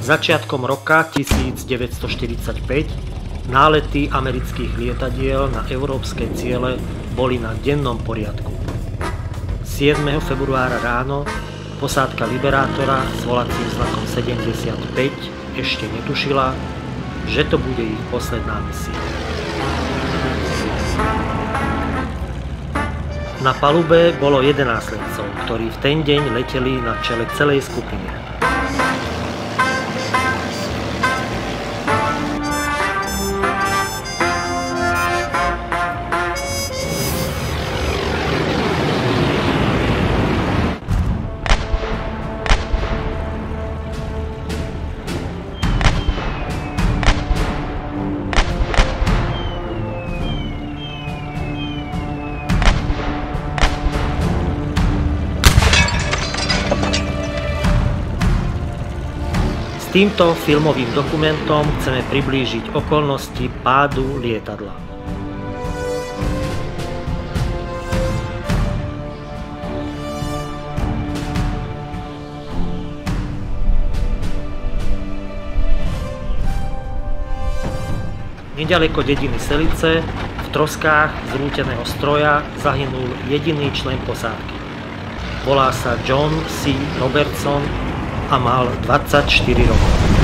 Začiatkom roka 1945 nálety amerických lietadiel na európske ciele boli na dennom poriadku. 7. februára ráno posádka Liberátora s volacím znakom 75 ešte netušila, že to bude ich posledná misia. Na palube bolo 11 letcov, ktorí v ten deň leteli na čele celej skupiny. Týmto filmovým dokumentom chceme priblížiť okolnosti pádu lietadla. Neďaleko dediny Selice v troskách zrúteného stroja zahynul jediný člen posádky. Volá sa John C. Robertson a mal 24 rokov.